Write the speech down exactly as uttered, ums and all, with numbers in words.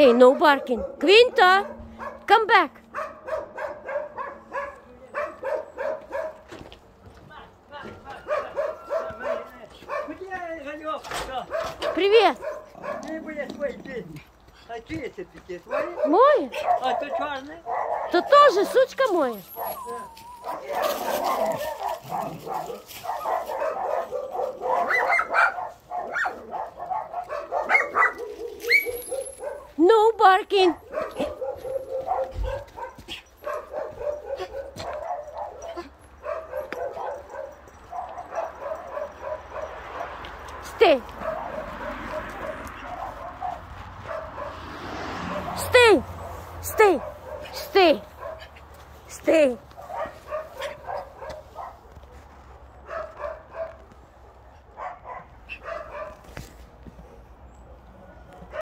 Hey, no barking. Quinta, come back. Привет. А чьи это такие? Твои? Мои? А то черные? То тоже сучка моя. No barking. Stay. Stay. Stay. Stay. Stay.